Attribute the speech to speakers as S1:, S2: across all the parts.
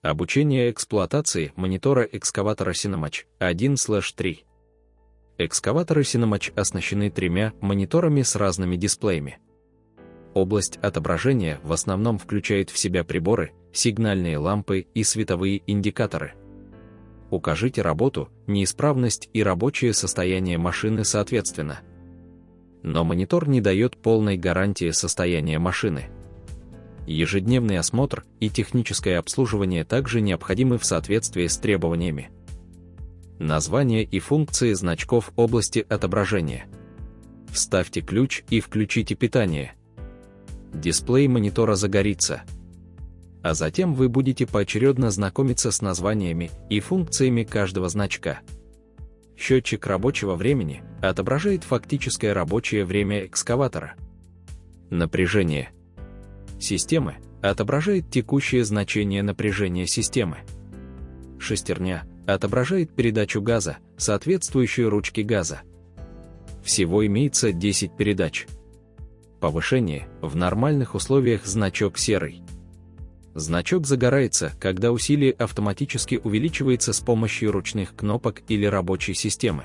S1: Обучение эксплуатации монитора экскаватора Cinematch 1/3. Экскаваторы Cinematch оснащены 3 мониторами с разными дисплеями. Область отображения в основном включает в себя приборы, сигнальные лампы и световые индикаторы. Укажите работу, неисправность и рабочее состояние машины соответственно. Но монитор не дает полной гарантии состояния машины. Ежедневный осмотр и техническое обслуживание также необходимы в соответствии с требованиями. Название и функции значков области отображения. Вставьте ключ и включите питание. Дисплей монитора загорится. А затем вы будете поочередно знакомиться с названиями и функциями каждого значка. Счетчик рабочего времени отображает фактическое рабочее время экскаватора. Напряжение системы отображает текущее значение напряжения системы. Шестерня отображает передачу газа, соответствующую ручке газа. Всего имеется 10 передач. Повышение в нормальных условиях значок серый. Значок загорается, когда усилие автоматически увеличивается с помощью ручных кнопок или рабочей системы.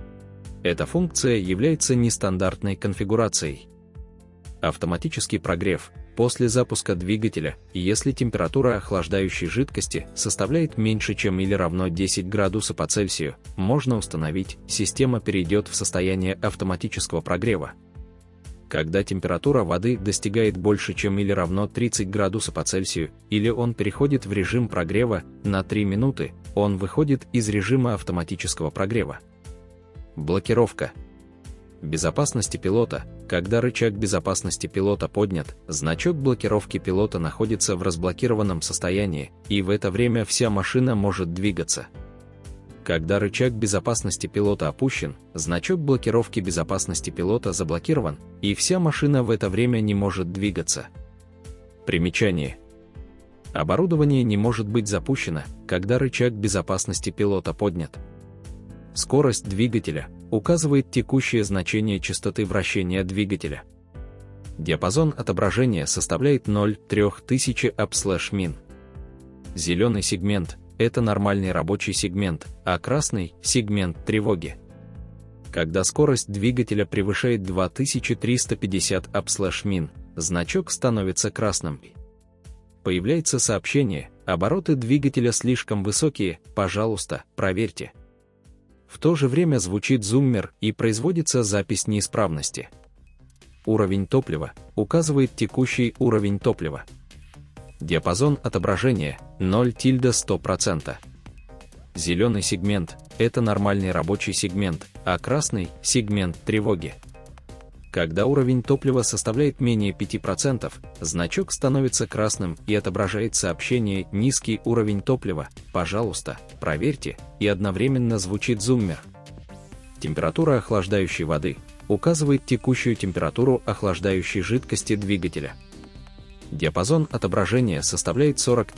S1: Эта функция является нестандартной конфигурацией. Автоматический прогрев после запуска двигателя, если температура охлаждающей жидкости составляет меньше, чем или равно 10 градусов по Цельсию, можно установить, система перейдет в состояние автоматического прогрева. Когда температура воды достигает больше, чем или равно 30 градусов по Цельсию, или он переходит в режим прогрева на 3 минуты, он выходит из режима автоматического прогрева. Блокировка безопасности пилота. Когда рычаг безопасности пилота поднят, значок блокировки пилота находится в разблокированном состоянии, и в это время вся машина может двигаться. Когда рычаг безопасности пилота опущен, значок блокировки безопасности пилота заблокирован, и вся машина в это время не может двигаться. Примечание. Оборудование не может быть запущено, когда рычаг безопасности пилота поднят. Скорость двигателя указывает текущее значение частоты вращения двигателя. Диапазон отображения составляет 0-3000 ап/min. Зеленый сегмент – это нормальный рабочий сегмент, а красный – сегмент тревоги. Когда скорость двигателя превышает 2350 ап/min, значок становится красным. Появляется сообщение: обороты двигателя слишком высокие, пожалуйста, проверьте. В то же время звучит зуммер и производится запись неисправности. Уровень топлива указывает текущий уровень топлива. Диапазон отображения 0-100%. Зеленый сегмент – это нормальный рабочий сегмент, а красный – сегмент тревоги. Когда уровень топлива составляет менее 5%, значок становится красным и отображает сообщение «Низкий уровень топлива, пожалуйста, проверьте», и одновременно звучит зуммер. Температура охлаждающей воды указывает текущую температуру охлаждающей жидкости двигателя. Диапазон отображения составляет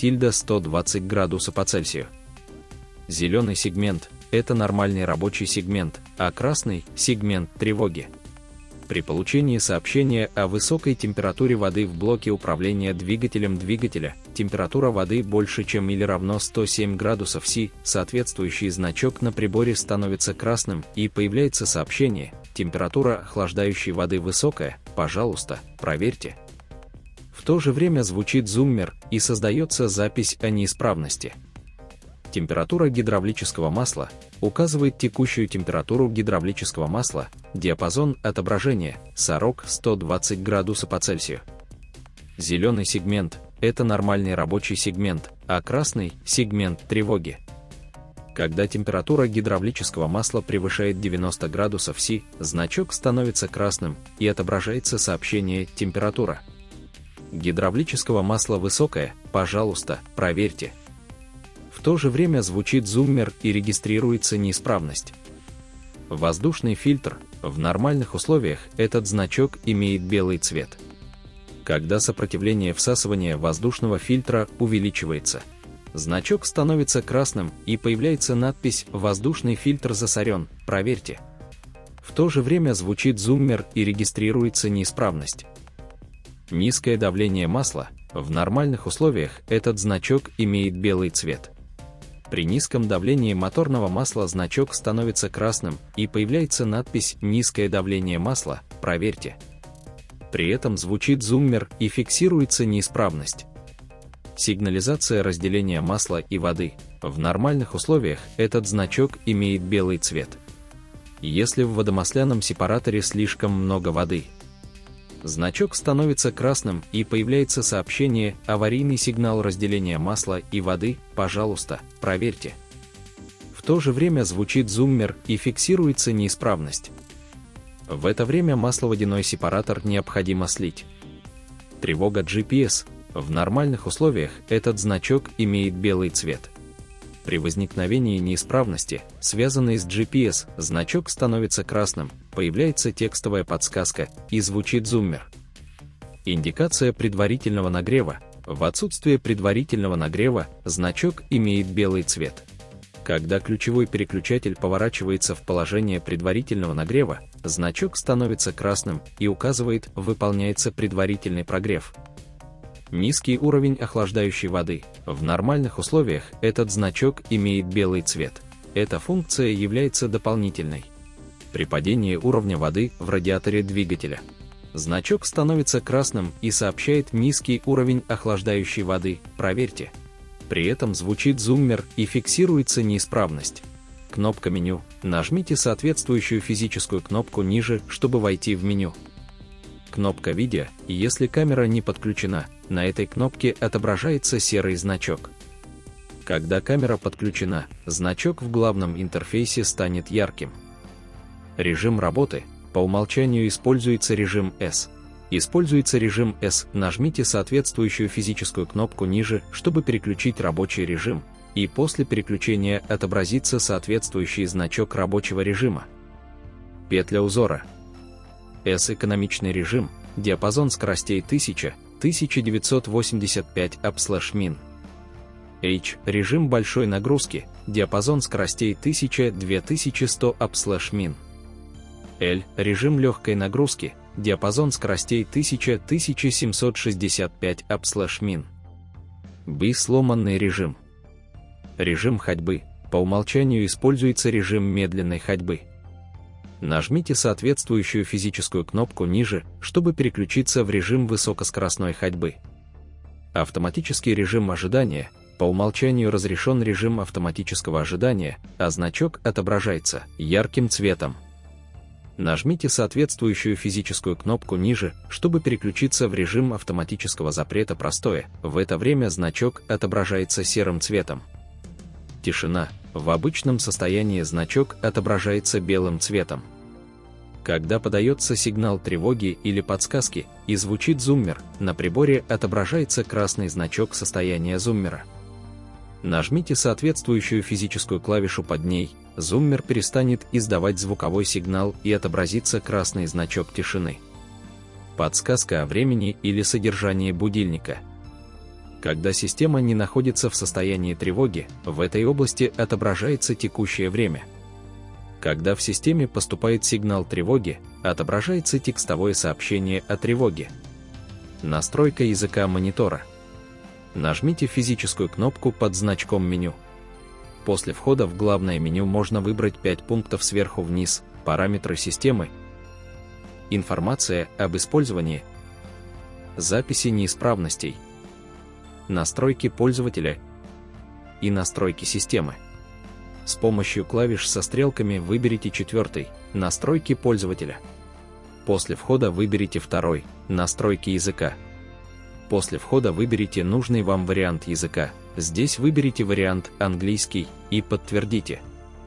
S1: 40-120 градусов по Цельсию. Зеленый сегмент – это нормальный рабочий сегмент, а красный – сегмент тревоги. При получении сообщения о высокой температуре воды в блоке управления двигателем двигателя, температура воды больше, чем или равно 107 градусов С, соответствующий значок на приборе становится красным, и появляется сообщение: температура охлаждающей воды высокая, пожалуйста, проверьте. В то же время звучит зуммер и создается запись о неисправности. Температура гидравлического масла указывает текущую температуру гидравлического масла, диапазон отображения 40-120 градусов по Цельсию. Зеленый сегмент – это нормальный рабочий сегмент, а красный – сегмент тревоги. Когда температура гидравлического масла превышает 90 градусов С, значок становится красным и отображается сообщение «Температура гидравлического масла высокая, пожалуйста, проверьте». В то же время звучит зуммер и регистрируется неисправность. Воздушный фильтр. В нормальных условиях этот значок имеет белый цвет. Когда сопротивление всасывания воздушного фильтра увеличивается, значок становится красным и появляется надпись «Воздушный фильтр засорен, проверьте». В то же время звучит зуммер и регистрируется неисправность. Низкое давление масла. В нормальных условиях этот значок имеет белый цвет. При низком давлении моторного масла значок становится красным и появляется надпись «Низкое давление масла, проверьте». При этом звучит зуммер и фиксируется неисправность. Сигнализация разделения масла и воды. В нормальных условиях этот значок имеет белый цвет. Если в водомасляном сепараторе слишком много воды, значок становится красным и появляется сообщение «Аварийный сигнал разделения масла и воды, пожалуйста, проверьте». В то же время звучит зуммер и фиксируется неисправность. В это время масловодяной сепаратор необходимо слить. Тревога GPS. В нормальных условиях этот значок имеет белый цвет. При возникновении неисправности, связанной с GPS, значок становится красным, появляется текстовая подсказка и звучит зуммер. Индикация предварительного нагрева. В отсутствие предварительного нагрева значок имеет белый цвет. Когда ключевой переключатель поворачивается в положение предварительного нагрева, значок становится красным и указывает «Выполняется предварительный прогрев». Низкий уровень охлаждающей воды. В нормальных условиях этот значок имеет белый цвет. Эта функция является дополнительной. При падении уровня воды в радиаторе двигателя, значок становится красным и сообщает «Низкий уровень охлаждающей воды, проверьте». При этом звучит зуммер и фиксируется неисправность. Кнопка меню. Нажмите соответствующую физическую кнопку ниже, чтобы войти в меню. Кнопка «Видео», если камера не подключена, на этой кнопке отображается серый значок. Когда камера подключена, значок в главном интерфейсе станет ярким. Режим работы. По умолчанию используется режим S. Используется режим S, нажмите соответствующую физическую кнопку ниже, чтобы переключить рабочий режим, и после переключения отобразится соответствующий значок рабочего режима. Петля узора. S – экономичный режим, диапазон скоростей 1000-1985 ап/min. H – режим большой нагрузки, диапазон скоростей 1000-2100 ап/min. L – режим легкой нагрузки, диапазон скоростей 1000-1765 ап/min. B – сломанный режим. Режим ходьбы. По умолчанию используется режим медленной ходьбы. Нажмите соответствующую физическую кнопку ниже, чтобы переключиться в режим высокоскоростной ходьбы. Автоматический режим ожидания. По умолчанию разрешен режим автоматического ожидания, а значок отображается ярким цветом. Нажмите соответствующую физическую кнопку ниже, чтобы переключиться в режим автоматического запрета простое. В это время значок отображается серым цветом. Тишина. В обычном состоянии значок отображается белым цветом. Когда подается сигнал тревоги или подсказки и звучит зуммер, на приборе отображается красный значок состояния зуммера. Нажмите соответствующую физическую клавишу под ней, зуммер перестанет издавать звуковой сигнал и отобразится красный значок тишины. Подсказка о времени или содержании будильника. Когда система не находится в состоянии тревоги, в этой области отображается текущее время. Когда в системе поступает сигнал тревоги, отображается текстовое сообщение о тревоге. Настройка языка монитора. Нажмите физическую кнопку под значком меню. После входа в главное меню можно выбрать 5 пунктов сверху вниз, параметры системы, информация об использовании, записи неисправностей, настройки пользователя и настройки системы. С помощью клавиш со стрелками выберите 4-й «Настройки пользователя». После входа выберите 2-й «Настройки языка». После входа выберите нужный вам вариант языка. Здесь выберите вариант «Английский» и подтвердите.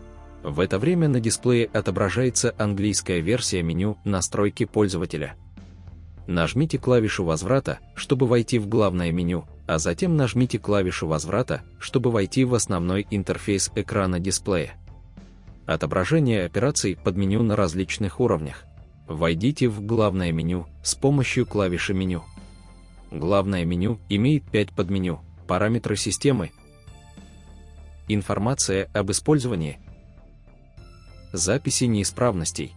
S1: В это время на дисплее отображается английская версия меню «Настройки пользователя». Нажмите клавишу возврата, чтобы войти в главное меню, а затем нажмите клавишу возврата, чтобы войти в основной интерфейс экрана дисплея. Отображение операций под меню на различных уровнях. Войдите в главное меню с помощью клавиши меню. Главное меню имеет 5 подменю: параметры системы, информация об использовании, записи неисправностей,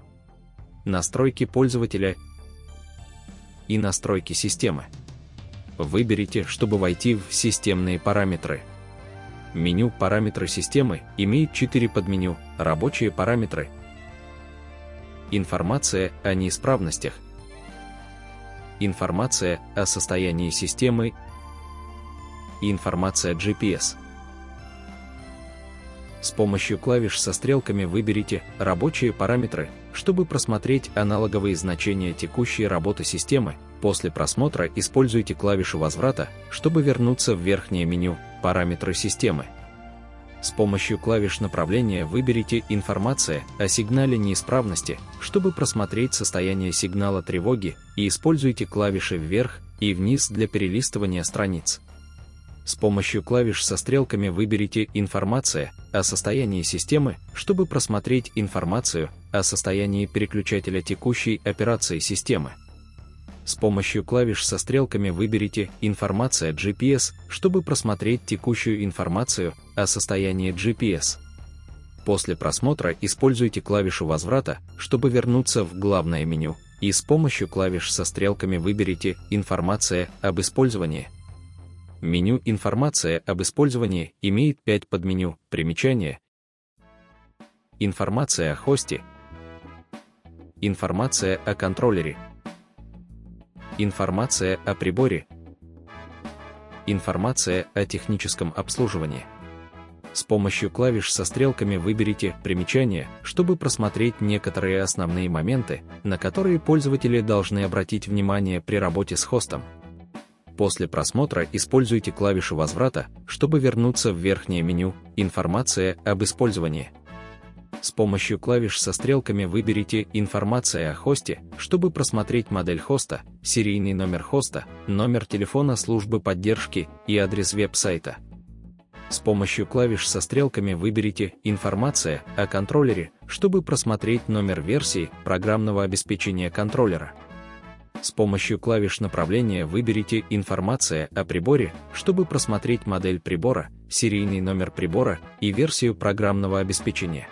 S1: настройки пользователя и настройки системы. Выберите, чтобы войти в системные параметры. Меню «Параметры системы» имеет 4 подменю: рабочие параметры, информация о неисправностях, информация о состоянии системы и информация GPS. С помощью клавиш со стрелками выберите «Рабочие параметры», чтобы просмотреть аналоговые значения текущей работы системы. После просмотра используйте клавишу возврата, чтобы вернуться в верхнее меню «Параметры системы». С помощью клавиш направления выберите «Информация о сигнале неисправности», чтобы просмотреть состояние сигнала тревоги, и используйте клавиши вверх и вниз для перелистывания страниц. С помощью клавиш со стрелками выберите «Информация о состоянии системы», чтобы просмотреть информацию о состоянии переключателя текущей операции системы. С помощью клавиш со стрелками выберите «Информация GPS», чтобы просмотреть текущую информацию о состоянии GPS. После просмотра используйте клавишу возврата, чтобы вернуться в главное меню, и с помощью клавиш со стрелками выберите «Информация об использовании». Меню «Информация об использовании» имеет 5 подменю: примечания, информация о хосте, информация о контроллере, информация о приборе, информация о техническом обслуживании. С помощью клавиш со стрелками выберите «Примечания», чтобы просмотреть некоторые основные моменты, на которые пользователи должны обратить внимание при работе с хостом. После просмотра используйте клавишу возврата, чтобы вернуться в верхнее меню «Информация об использовании». С помощью клавиш со стрелками выберите «Информация о хосте», чтобы просмотреть модель хоста, серийный номер хоста, номер телефона службы поддержки и адрес веб-сайта. С помощью клавиш со стрелками выберите «Информация о контроллере», чтобы просмотреть номер версии программного обеспечения контроллера. С помощью клавиш направления выберите «Информация о приборе», чтобы просмотреть модель прибора, серийный номер прибора и версию программного обеспечения.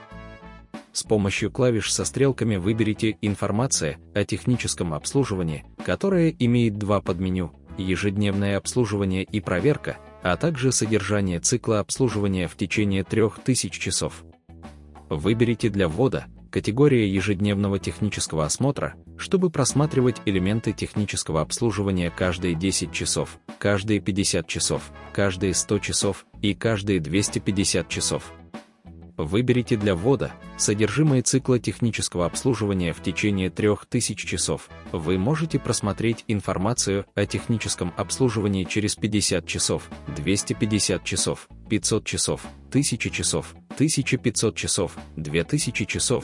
S1: С помощью клавиш со стрелками выберите «Информация о техническом обслуживании», которая имеет 2 подменю: ежедневное обслуживание и проверка, а также содержание цикла обслуживания в течение 3000 часов. Выберите для ввода категория ежедневного технического осмотра, чтобы просматривать элементы технического обслуживания каждые 10 часов, каждые 50 часов, каждые 100 часов и каждые 250 часов. Выберите для ввода содержимое цикла технического обслуживания в течение 3000 часов. Вы можете просмотреть информацию о техническом обслуживании через 50 часов, 250 часов, 500 часов, 1000 часов, 1500 часов, 2000 часов,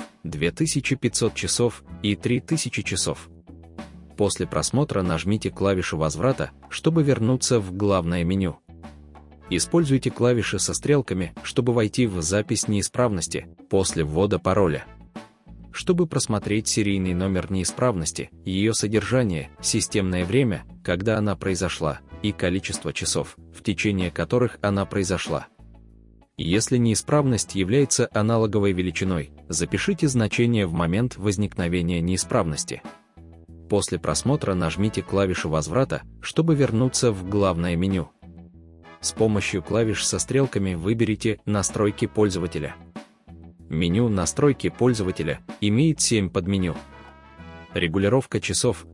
S1: 2500 часов и 3000 часов. После просмотра нажмите клавишу возврата, чтобы вернуться в главное меню. Используйте клавиши со стрелками, чтобы войти в запись неисправности после ввода пароля. Чтобы просмотреть серийный номер неисправности, ее содержание, системное время, когда она произошла, и количество часов, в течение которых она произошла. Если неисправность является аналоговой величиной, запишите значение в момент возникновения неисправности. После просмотра нажмите клавишу возврата, чтобы вернуться в главное меню. С помощью клавиш со стрелками выберите «Настройки пользователя». Меню «Настройки пользователя» имеет 7 подменю: регулировка часов,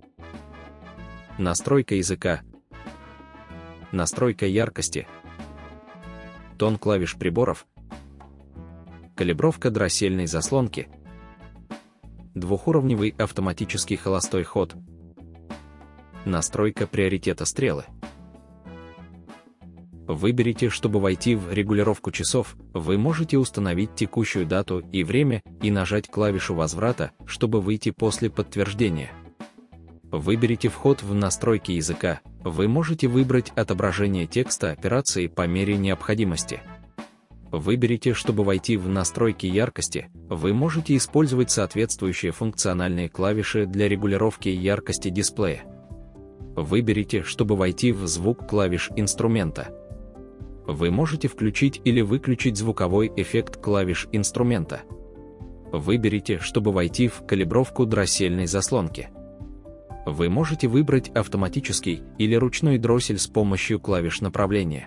S1: настройка языка, настройка яркости, тон клавиш приборов, калибровка дроссельной заслонки, двухуровневый автоматический холостой ход, настройка приоритета стрелы. Выберите, чтобы войти в регулировку часов, вы можете установить текущую дату и время и нажать клавишу возврата, чтобы выйти после подтверждения. Выберите вход в настройки языка, вы можете выбрать отображение текста операции по мере необходимости. Выберите, чтобы войти в настройки яркости, вы можете использовать соответствующие функциональные клавиши для регулировки яркости дисплея. Выберите, чтобы войти в звук клавиш инструмента. Вы можете включить или выключить звуковой эффект клавиш инструмента. Выберите, чтобы войти в калибровку дроссельной заслонки. Вы можете выбрать автоматический или ручной дроссель с помощью клавиш направления.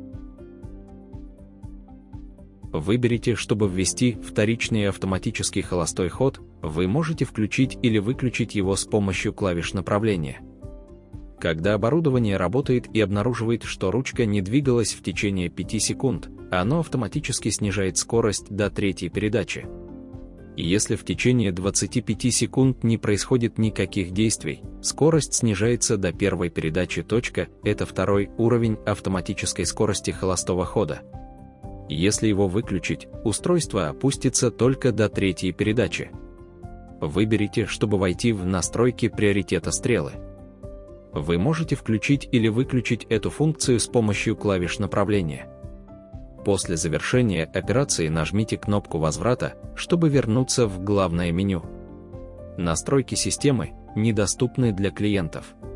S1: Выберите, чтобы ввести вторичный автоматический холостой ход, вы можете включить или выключить его с помощью клавиш направления. Когда оборудование работает и обнаруживает, что ручка не двигалась в течение 5 секунд, оно автоматически снижает скорость до третьей передачи. И если в течение 25 секунд не происходит никаких действий, скорость снижается до первой передачи. Это второй уровень автоматической скорости холостого хода. Если его выключить, устройство опустится только до третьей передачи. Выберите, чтобы войти в настройки приоритета стрелы. Вы можете включить или выключить эту функцию с помощью клавиш направления. После завершения операции нажмите кнопку возврата, чтобы вернуться в главное меню. Настройки системы недоступны для клиентов.